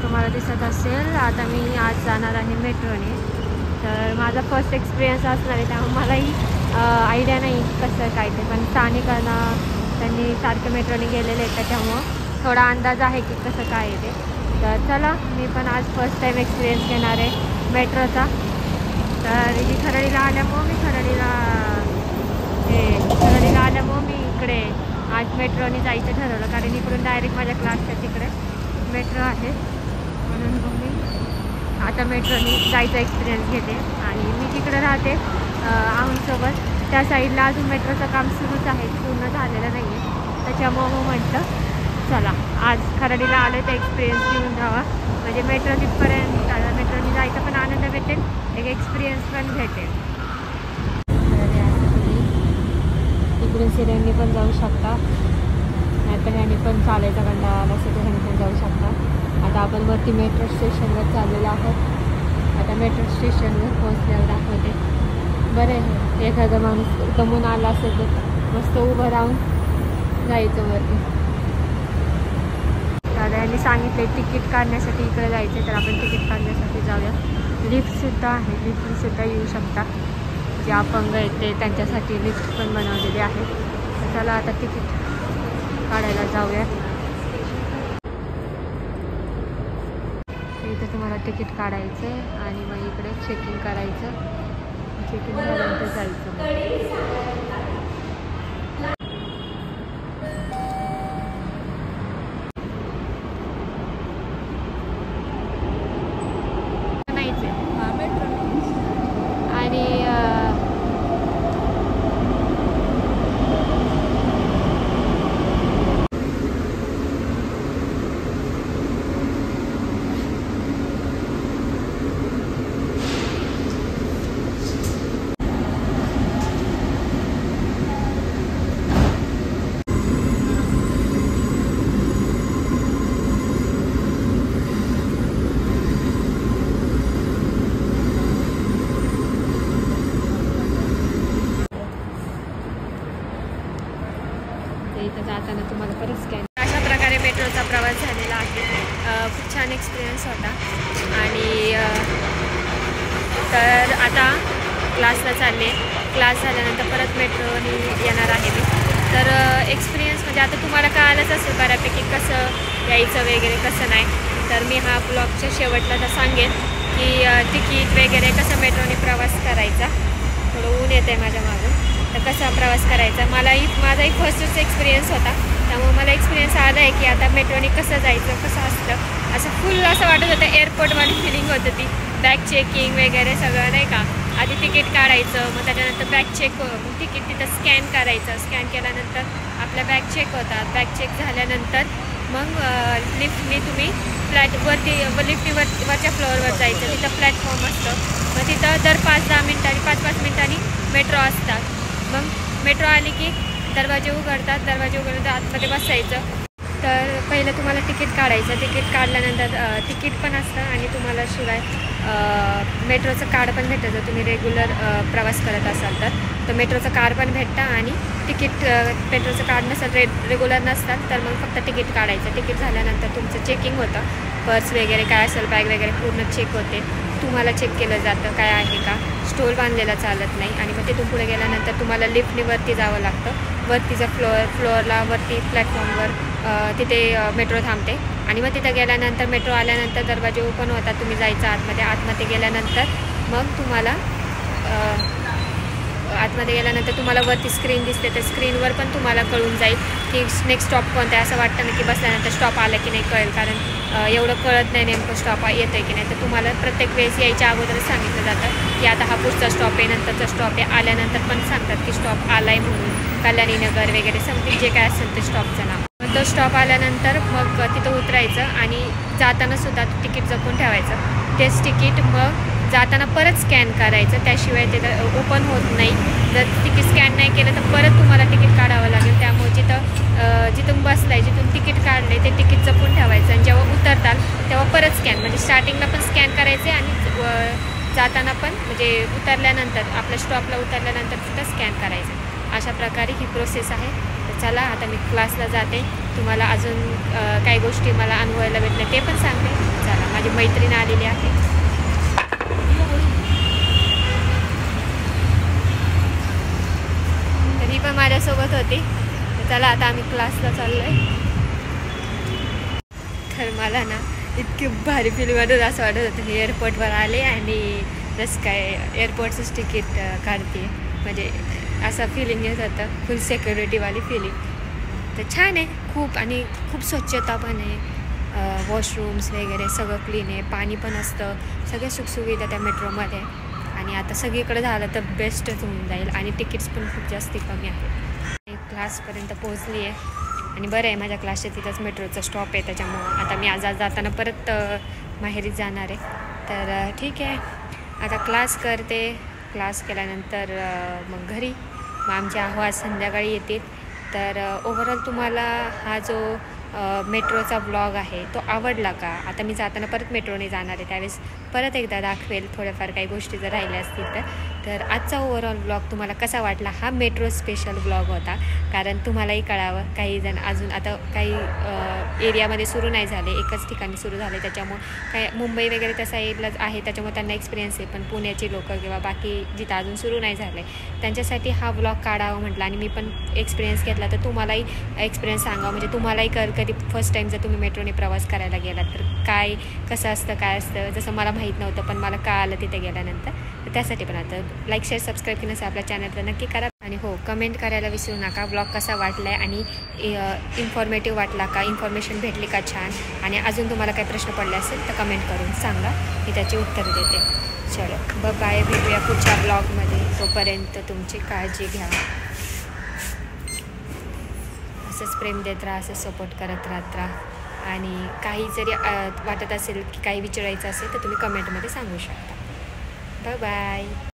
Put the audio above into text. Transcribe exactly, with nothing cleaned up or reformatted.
तुम्हाला दिसत असेल, आता मी आज जाणार आहे मेट्रोने. तर माझा फर्स्ट एक्सपिरियन्स असणार आहे, त्यामुळे मलाही आयडिया नाही कसं काय ते, पण स्थानिकांना त्यांनी सारखं मेट्रोने गेलेले आहेत त्याच्यामुळं थोडा अंदाज आहे की कसं काय आहे ते. तर चला, मी पण आज फर्स्ट टाईम एक्सपिरियन्स घेणार आहे मेट्रोचा. तर ही खरडीला आल्यामुळं मी खरडीला हे खरडीला आल्यामुळं मी इकडे आज मेट्रोने जायचं ठरवलं, कारण इकडून डायरेक्ट माझ्या क्लासच्या तिकडे मेट्रो आहे. म्हणून मग मी आता मेट्रोने जायचा एक्सपिरियन्स घेते. आणि मी जिकडे राहते आमसोबत त्या साईडला अजून मेट्रोचं काम सुरूच आहे, पूर्ण झालेलं नाही आहे. त्याच्यामुळं मग म्हटलं चला आज खरडीला आलं तर एक्सपिरियन्स घेऊन जावा, म्हणजे मेट्रो तिथपर्यंत मेट्रोने जायचा पण आनंद भेटेल, एक एक्सपिरियन्स पण भेटेल. इकडून सिऱ्यांनी पण जाऊ शकता, नाहीतर ह्याने पण चालायचा कंटाळा आला असेल तर ह्याने पण जाऊ शकता. आता आपण वरती मेट्रो स्टेशनवर चाललेलो आहोत. आता मेट्रो स्टेशनवर पोहोचल्यावर दाखवते. बरं आहे, एखादा माणूस दमून आला असेल तर मस्त उभं राहून जायचं वरती. दादा यांनी सांगितले तिकीट काढण्यासाठी इकडे जायचे, तर आपण तिकीट काढण्यासाठी जाऊया. लिफ्टसुद्धा आहे, लिफ्टसुद्धा येऊ शकता. जे अपंग आहेत ते त्यांच्यासाठी लिफ्ट पण बनवलेली आहे. तर चला आता तिकीट काढायला जाऊया. इथं तुम्हाला तिकीट काढायचं आहे आणि मग इकडे चेकिंग करायचं. चेकिंग झाल्यानंतर जायचं. इथं जाताना तुम्हाला परत स्कॅन. अशा प्रकारे मेट्रोचा प्रवास झालेला आहे. खूप छान एक्सपिरियन्स होता. आणि तर आता क्लासला चालले. क्लास झाल्यानंतर परत मेट्रोने येणार आहे मी. तर एक्सपिरियन्स म्हणजे आता तुम्हाला कळालंच असेल बऱ्यापैकी कसं यायचं वगैरे कसं नाही. तर मी हा ब्लॉगच्या शेवटला तर सांगेन की तिकीट वगैरे कसं मेट्रोने प्रवास करायचा. थोडं ऊन येतं आहे माझ्या मागून, तर कसा प्रवास करायचा. मलाही माझाही फर्स्टच एक्सपिरियन्स होता, त्यामुळे मला एक्सपिरियन्स आला आहे की आता मेट्रोने कसं जायचं, कसं असतं. असं फुल असं वाटत होतं एअरपोर्टवाली फिलिंग होतं ती. बॅग चेकिंग वगैरे सगळं नाही का. आधी तिकीट काढायचं, मग त्याच्यानंतर बॅग चेक, तिकीट तिथं स्कॅन करायचं. स्कॅन केल्यानंतर आपल्या बॅग चेक होतात. बॅग चेक झाल्यानंतर मग लिफ्टने तुम्ही फ्लॅटवरती लिफ्टवर वरच्या फ्लोअरवर जायचं. तिथं प्लॅटफॉर्म असतं, मग तिथं दर पाच दहा मिनिटांनी पाच पाच मिनिटांनी मेट्रो असतात. मग मेट्रो आली की दरवाजे उघडतात. दरवाजे उघडल्यानंतर आतमध्ये बसायचं. तर पहिलं तुम्हाला तिकीट काढायचं. तिकीट काढल्यानंतर तिकीट पण असतं आणि तुम्हाला शिवाय मेट्रोचं कार्ड पण भेटतं. जर तुम्ही रेग्युलर प्रवास करत असाल तर तर मेट्रोचं कार्ड पण भेटतं. आणि तिकीट मेट्रोचं कार्ड नसेल, रे रेग्युलर नसतात तर मग फक्त तिकीट काढायचं. तिकीट झाल्यानंतर तुमचं चेकिंग होतं. पर्स वगैरे काय असेल, बॅग वगैरे पूर्ण चेक होते. तुम्हाला चेक केलं जातं काय आहे का. स्टोल बांधलेला चालत नाही. आणि मग तिथून पुढे गेल्यानंतर तुम्हाला लिफ्टने वरती जावं लागतं. वरतीचं फ्लोअर फ्लोअरला वरती प्लॅटफॉर्मवर तिथे मेट्रो थांबते. आणि मग तिथं गेल्यानंतर मेट्रो आल्यानंतर दरवाजे ओपन होतात. तुम्ही जायचं आतमध्ये. आतमध्ये गेल्यानंतर मग तुम्हाला आतमध्ये गेल्यानंतर तुम्हाला वरती स्क्रीन दिसते. तर स्क्रीनवर पण तुम्हाला कळून जाईल की नेक्स्ट स्टॉप कोणता आहे. असं वाटतं ना की बसल्यानंतर स्टॉप आला की नाही कळेल, कारण एवढं कळत नाही नेमकं स्टॉप येतं आहे की नाही. तर तुम्हाला प्रत्येक वेळेस यायच्या अगोदरच सांगितलं जातं की आता हा पुढचा स्टॉप आहे, नंतरचा स्टॉप आहे. आल्यानंतर पण सांगतात की स्टॉप आला आहे म्हणून. कल्याणीनगर वगैरे समथिंग जे काय असेल ते स्टॉपचं नाव. तो स्टॉप आल्यानंतर मग तिथं उतरायचं आणि जातानासुद्धा तिकीट जपून ठेवायचं. तेच तिकीट मग जाताना परत स्कॅन करायचं, त्याशिवाय ते ओपन होत नाही. जर तिकीट स्कॅन नाही केलं तर परत तुम्हाला तिकीट काढावं लागेल. त्यामुळे जिथं जिथून बसलं आहे, जिथून तिकीट काढले ते तिकीट जपून ठेवायचं. आणि जेव्हा उतरताल तेव्हा परत स्कॅन, म्हणजे स्टार्टिंगला पण स्कॅन करायचे आणि जाताना पण म्हणजे उतरल्यानंतर आपल्या स्टॉपला उतरल्यानंतर तिथं स्कॅन करायचं. अशा प्रकारे ही प्रोसेस आहे. तर चला आता मी क्लासला जाते. तुम्हाला अजून काही गोष्टी मला अनुभवायला भेटल्या ते पण सांगते. चला. माझी मैत्रीण आलेली आहे. तर ही पण माझ्यासोबत होती. चला आता आम्ही क्लासला चाललो आहे. तर मला ना इतकी भारी फील वाटत असं वाटत होतं मी एअरपोर्टवर आले आणि जसं काय एअरपोर्टचंच तिकीट काढते, म्हणजे असं फिलिंग येत होतं, फुल सिक्युरिटीवाली फिलिंग. तर छान आहे खूप, आणि खूप स्वच्छता पण आहे, वॉशरूम्स वगैरे सगळं क्लीन आहे, पाणी पण असतं, सगळ्या सुखसुविधा त्या मेट्रोमध्ये. आणि आता सगळीकडे झालं तर बेस्टच होऊन जाईल, आणि तिकीट्स पण खूप जास्त कमी आहेत. क्लासपर्यंत पोहोचली आहे आणि बरं आहे माझ्या क्लासच्या तिथंच मेट्रोचा स्टॉप आहे, त्याच्यामुळं आता मी आज आज जाताना परत माहेरीच जाणार आहे. तर ठीक आहे, आता क्लास करते. क्लास केल्यानंतर मग घरी, मग आमचे अहवाल संध्याकाळी येतील. तर ओव्हरऑल तुम्हाला हा जो मेट्रोचा ब्लॉग आहे तो आवडला का? आता मी जाताना परत मेट्रोने जाणार आहे, त्यावेळेस परत एकदा दाखवेल थोड्याफार काही गोष्टी जर राहिल्या असतील तर. तर आजचा ओव्हरऑल ब्लॉग तुम्हाला कसा वाटला? हा मेट्रो स्पेशल ब्लॉग होता, कारण तुम्हालाही कळावं, काही जण अजून आता काही एरियामध्ये सुरू नाही झाले, एकच ठिकाणी सुरू झाले, त्याच्यामुळं काय मुंबई वगैरे त्या साईडलाच आहे, त्याच्यामुळे त्यांना एक्सपिरियन्स आहे. पण पुण्याची लोकं किंवा बाकी जिथं अजून सुरू नाही झाले त्यांच्यासाठी हा ब्लॉग काढावा म्हटलं, आणि मी पण एक्सपिरियन्स घेतला तर तुम्हालाही एक्सपिरियन्स सांगावं, म्हणजे तुम्हालाही कर कधी फर्स्ट टाईम जर तुम्ही मेट्रोने प्रवास करायला गेलात तर काय कसं असतं काय असतं, जसं मला माहीत नव्हतं पण मला का आलं तिथे गेल्यानंतर. तर त्यासाठी पण आता लाईक शेअर सबस्क्राईब केलं नसेल आपल्या चॅनलला नक्की करा. आणि हो, कमेंट करायला विसरू नका ब्लॉग कसा वाटला आहे, आणि इन्फॉर्मेटिव्ह वाटला का, इन्फॉर्मेशन भेटली का छान, आणि अजून तुम्हाला काही प्रश्न पडले असेल तर कमेंट करून सांगा, मी त्याची उत्तरं देते. चलो बाय, भेटूया पुढच्या ब्लॉगमध्ये. तोपर्यंत तुमची काळजी घ्या, असंच प्रेम देत राहा, असंच सपोर्ट करत राहत राहा, आणि काही जरी वाटत असेल की काही विचारायचं असेल तर तुम्ही कमेंटमध्ये सांगू शकता. Bye bye.